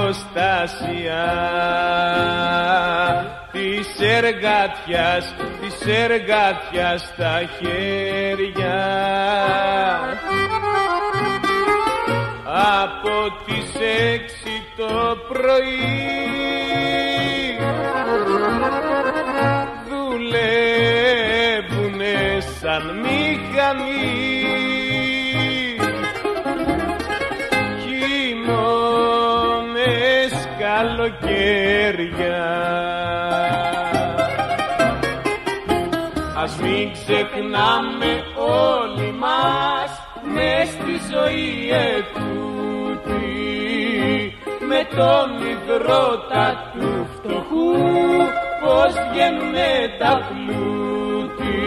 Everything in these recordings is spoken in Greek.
προστασία της εργατιάς στα χέρια. Από τις 6 το πρωί δουλεύουνε σαν μηχανή, χειμώνες, καλοκαίρια. Ας μην ξεχνάμε όλοι μας μες στη ζωή ετούτη, με τον υδρότα του φτωχού πως βγαίνουνε τα πλούτη.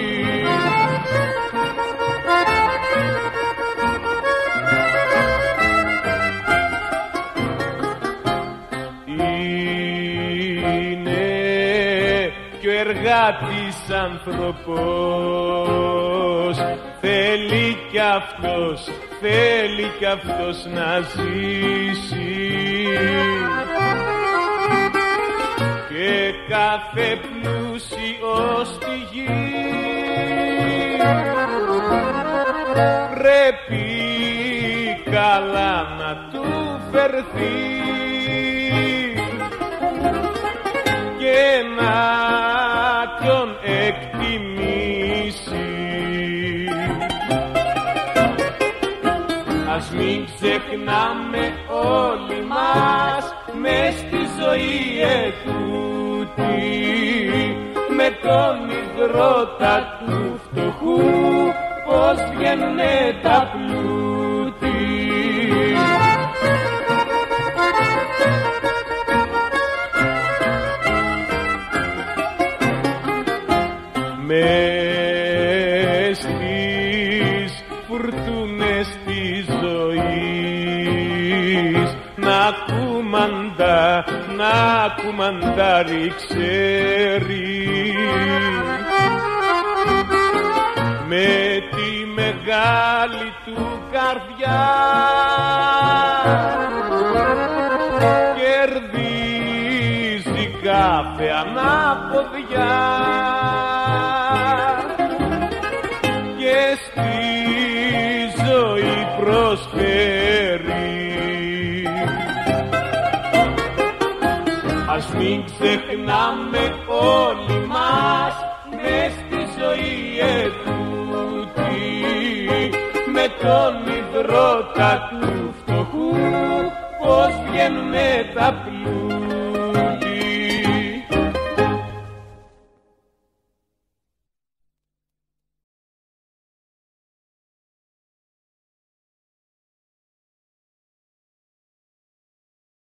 Είναι κι ο εργάτης άνθρωπος, θέλει κι αυτός να ζήσει, και κάθε πλούσιος στη γη πρέπει καλά να του φερθεί και να τον εκτιμήσει. Ας μην ξεχνάμε όλοι μας μες στη ζωή ετούτη, με τον υδρότα του φτωχού πως βγαίνουνε τα πλούτη. Μες στις φουρτούνες της ζωής να κουμαντάρει ξέρει, με τη μεγάλη του καρδιά κερδίζει κάθε ανάποδιά και στη ζωή προσφέρει. Ας μην ξεχνάμε όλοι μας μες στη ζωή ετούτη, με τον υδρότα του φτωχού πως βγαίνουνε τα πλούτη.